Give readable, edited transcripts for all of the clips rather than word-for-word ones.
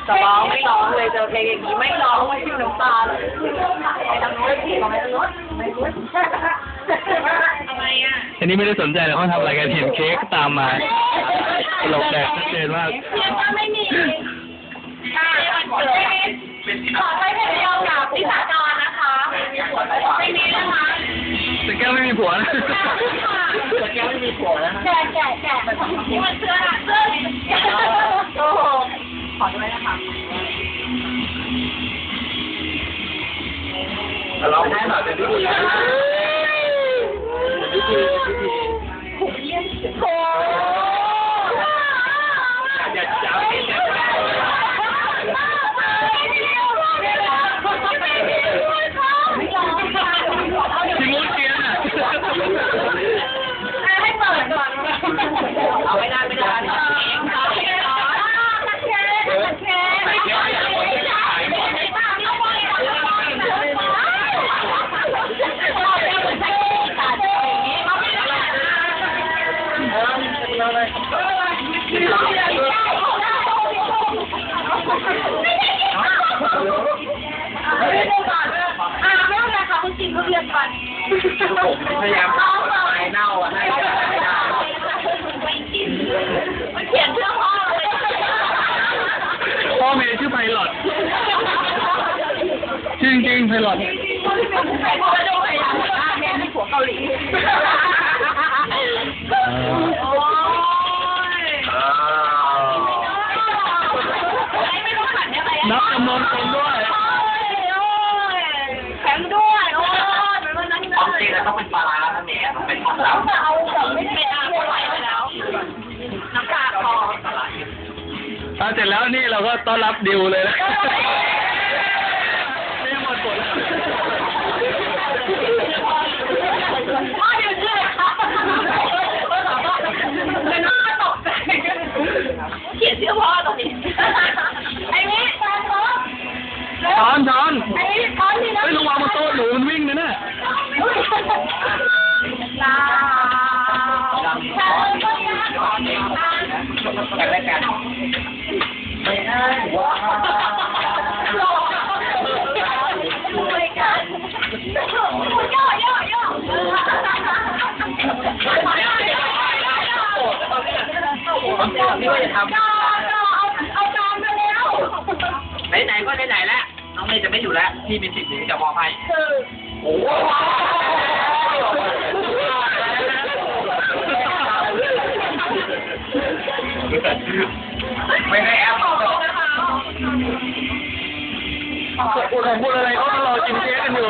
จะร้องไม่ร้องเลยเจอเพลงอย่างนี้ไม่ร้องไม่พิ้วน้ำตาเลยไปทางโน้นพี่บอกไปทางโน้นไม่รู้ทำไมอ่ะอันนี้ไม่ได้สนใจเลยเขาทำอะไรกันเห็นเค้กตามมาตลกแดกชัดเจนมากก็ไม่มีวันเกิดขอให้เพลงเดียวกับพิสาจรนะคะไม่มีนะคะแต่แก้วไม่มีผัวนะแต่แก้วไม่มีผัวนะแก่ที่มันเสื้อโอ้โหขอด้วยนะคะเราได้แบบเป็นพิธีโอ้อย่าจับจิมุนเกียร์น่ะให้เปิดก่อนเอาไม่ได้ผมพยายามไม้เน่าอ่ะให้มันเขียนชื่อพ่อเลยพ่อเมย์ชื่อไพลอตจริงไพลอตพ่อดูไพลอตแม่เป็นผัวเกาหลีนับจำนวนคนด้วยแข็งด้วยความจริงแล้วต้องเป็นปลาร้าทั้งนี้เป็นความลับเอาแบบไม่ได้ไม่ไหวแล้วน้ำกากคอเสร็จแล้วนี่เราก็ต้อนรับดิวเลยนะไม่หมดแล้วพ่อดิวชื่อค่ะเป็นพ่อตกใจเขียนชื่อพ่อตรงนี้ไอ้นี่ช้อนไอ้นี่ช้อนนี่นะไม่ระวังมาโต๊ะหนูมันวิ่งนะเนี่ยลาแต่ละกันไม่ได้ว้าวนี่ก็จะทำเอาจานมาแล้วไหนก็ไหนแล้วน้องเมย์จะไม่อยู่แล้วพี่มีสิทธิ์ที่จะมอบให้โอ้ไม่ได้แอปพูดอะไรเขารอกินเค้กกันอยู่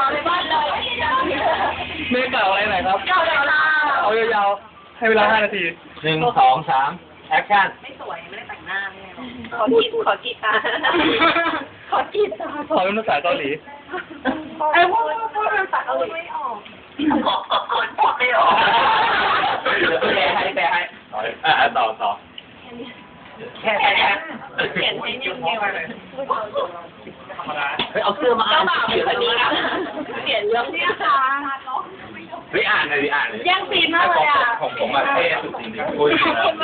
เมย์เก่าอะไรไหนครับเอายาวๆให้เวลา5 นาที 1 2 3แอคชั่นไม่สวยไม่ได้แต่งหน้าเนี่ยขอกีตาขอเป็นภาษาเกาหลีพูดภาษาเกาหลีไม่ออกพูดไม่ออกแปลให้ต่อแค่เขียนให้ยุ่งเดียวเลยธรรมดาเอาเสื้อมาอ่านเขียนแบบนี้นะเขียนเรื่องนี้ค่ะเฮ้ยอ่านเลยแย่งซีนมากเลยอ่ะผมมาเท่สุดจริงๆคุย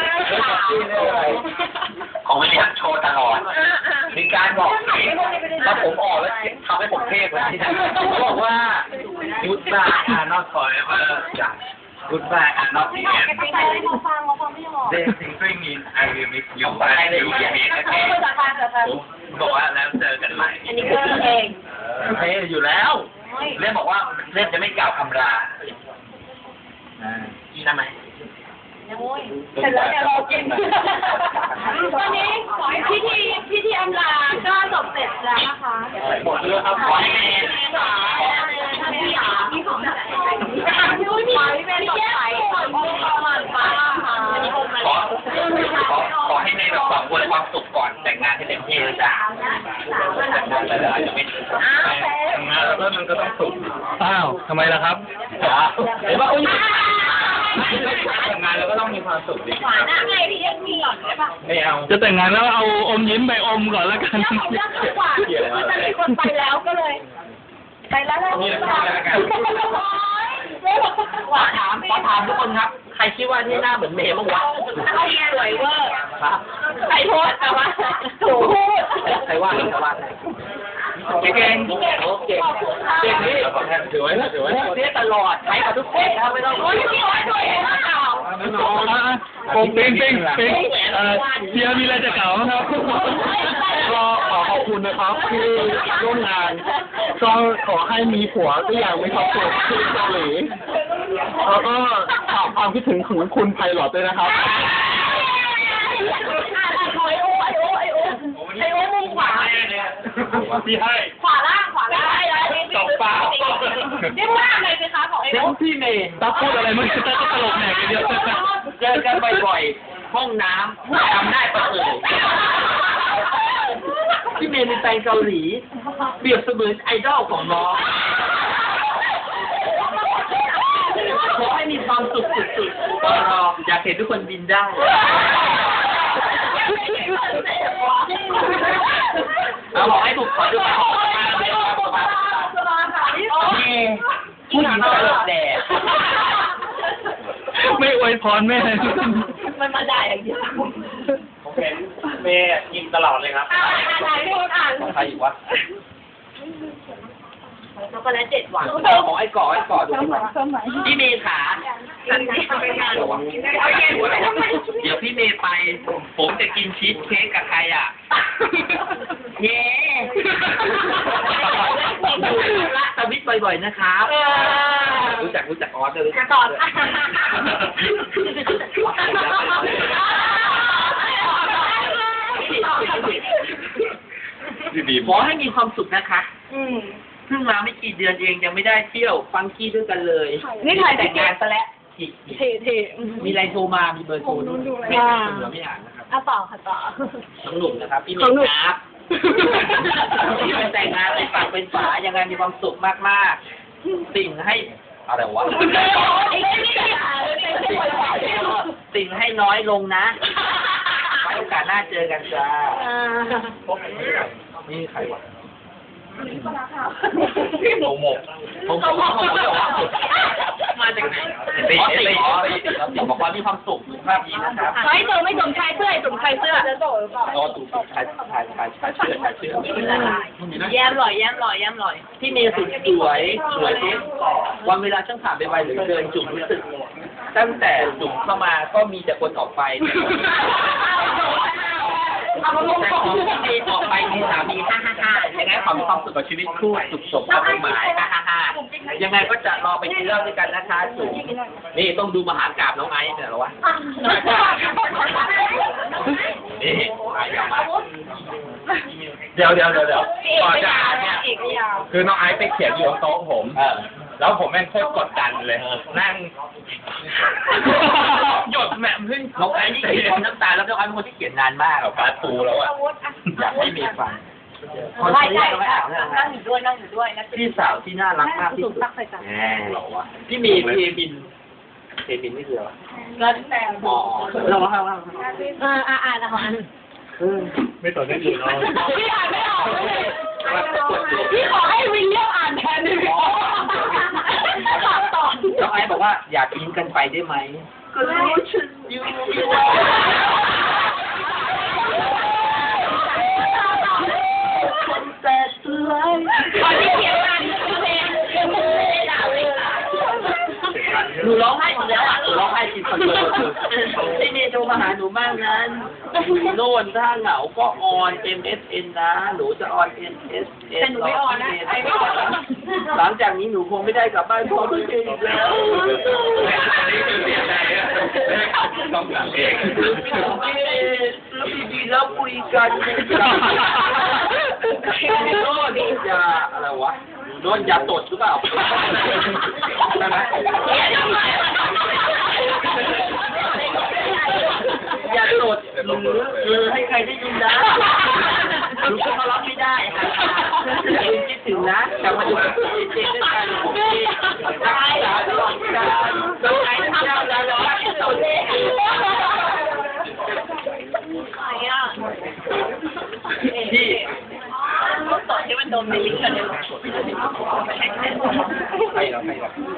ของวันนี้โชว์ตลอดมีการบอกถ้าผมออกแล้วทำให้ผมเท่กว่านี้เขาบอกว่า Goodbye are not forever จ้ะ Goodbye are not the end เขาฟังไม่ออก They simply mean I will miss you and you will meet again บอกว่าแล้วเจอกันใหม่อันนี้ก็เองเท่อยู่แล้วเล่นบอกว่าเล่นจะไม่กล่าวคำลาใช่ไหมเสร็จแล้วเนี่ยเรากินวันนี้พิธีอำลาก็จบเสร็จแล้วนะคะหมดเรื่องครับขอให้แม่พี่ของพี่เป็นสดใสมันฟ้าขอให้แม่แบบอวยความสุขก่อนแต่งงานให้เต็มที่เลยจ้ะแต่งงานไปแล้วอาจจะไม่แต่งงานแล้วมันก็ต้องสุขอ้าวทำไมล่ะครับเห็นว่าแต่งงานแล้วก็ต้องมีความสุขดิหวานอะไงพี่ยังมีหล่อนได้ปะไม่เอาจะแต่งงานแล้วเอาอมยิ้มไปอมก่อนแล้วกันเรื่องของหวานมันจะมีคนไปแล้วก็เลยไปแล้วนี่แหละกันขอถามทุกคนครับ ใครคิดว่าที่หน้าเหมือนเมย์บ้างวะสวยเวอร์ครับใครโพสแต่ว่าถูกพูดใครว่าเก่งเก่งนี่ถือไว้เสียตลอดใช้กับทุกคนนะไม่ต้องโอ้ยพี่ว่าตัวเองเปล่าผมปิงเฮียมีอะไรจะกล่าวไหมครับก็ขอขอบคุณนะครับที่ร่วมงานก็ขอให้มีผัวตัวอย่างมีความสุขที่เกาหลีแล้วก็ฝากความคิดถึงของคุณไพลอตด้วยนะครับไอโอมุมขวาพี่ให้ขวาล่างตบปากเรียกว่าอะไรสิคะของไอเดี๋โอยวพี่เมย์ถ้าพูดอะไรมันจะตลกแหนกกันเยอะเจอกันบ่อยๆห้องน้ำทำได้ปะพี่เมย์เป็นแฟนเกาหลีเปรียบเสมือนไอดอลของน้องขอให้มีความสุขสุดๆอยากเห็นทุกคนบินได้เราบอกให้ถูกขอดูมาผู้หญิงตลกแดดไม่อวยพรแม่มันมาได้อย่างเดียวผมเห็นเมย์กินตลอดเลยครับอ่านไม่รู้อ่านของใครอีกวะช็อกโกแลต7 หวานของไอ้ก่อดูดีกว่าพี่เมย์ขาเดี๋ยวพี่เมย์ไป ผมจะกินชีสเค้กกับใครอ่ะ เย้ดูละตวิทบ่อยๆนะครับรู้จักออสเลยจะตอบขอให้มีความสุขนะคะเพิ่งมาไม่กี่เดือนเองยังไม่ได้เที่ยวฟังกี้ด้วยกันเลยนี่ถ่ายแต่งงานซะแล้วเท่มีอะไรโทรมามีเบอร์โทรด้วยไม่อ่านไม่อ่านนะครับอ่ะต่อค่ะต่อน้องหนุ่มนะครับพี่เมย์ครับที่เป็นแต่งงานเป็นฝักเป็นฝายังไงมีความสุขมากๆสิ่งให้อะไรวะสิ่งให้น้อยลงนะไว้โอกาสหน้าเจอกันจ้านี่ใครวะโมโมมาจากไหนติบอกว่ามีความสุขมากดีนะครับเฮ้ยตัวไม่สมชายเสื้อสมชายเสื้อจะโตหรือเปล่าอ๋อถูกชายเชื่อแย้มลอยพี่เมย์สุดสวยปุ๊บวันเวลาช่างผ่านไปไวเหลือเกินจุ๋มรู้สึกตั้งแต่จุ๋มเข้ามาก็มีแต่คนออกไปแต่ของพี่เมย์ออกไปมีสามี555ยังไงขอมีความสุขกับชีวิตคู่สุขสมความหมาย555ยังไงก็จะรอไปกินเหล้าด้วยกันนะคะจุ๋มนี่ต้องดูมหากาพย์น้องไอซ์เนี่ยหรอวะนี่เดี๋ยวก่อนจะอ่านเนี่ยคือน้องไอซ์ไปเขียนอยู่บนโต๊ะผมแล้วผมแม่งโคตรกดดันเลยนั่งหยดแหม่มขึ้นน้องไอซ์ที่เขียนน้ำตาแล้วน้องไอซ์เป็นคนที่เขียนนานมากแบบการ์ตูแล้วอ่ะอยากให้มีฟังใช่นั่งอยู่ด้วยพี่สาวที่น่ารักมากที่สุดแหมหรอวะพี่มีเทบินนี่คืออะไรก็แต่อ๋อเราว่าอ่านนะคะไม่ต่อได้อื่นเนาะพี่อ่านไม่ออกเลยพี่ขอให้วิลเลียมอ่านแทนดิต่อน้องไอซ์บอกว่าอยากทิ้งกันไปได้ไหมก็รู้ฉันอยู่แต่สลายตอนที่เขียนมาเพลงไม่ได้ด่าเลยหนูร้องไห้อีกแล้วอ่ะหนูร้องไห้จริงคนเดียวพี่เมย์โทรมาหาหนูบ้างนั้นโน่นถ้าเหงาก็ออน MSN นะหนูจะออน MSN แต่หนูไม่ออนนะไอ้ไม่ออนหลังจากนี้หนูคงไม่ได้กลับบ้านพ่อพี่เมย์อีกแล้วต้องสั่งเองดีๆแล้วคุยกันโน่นอย่าอะไรวะโน่นอย่าตดหรือเปล่าใช่ไหมอย่าตดหรือให้ใครได้ยินนะหนูก็มารับไม่ได้ค่ะคิดถึงนะกลับมาดูเจ๊ด้วยกันผมที่รักษาตลอดกาลต้องใช้ทำงานแล้วตดพี่ต่อที่มันโดนในลิงก์กันเลยใครเหรอ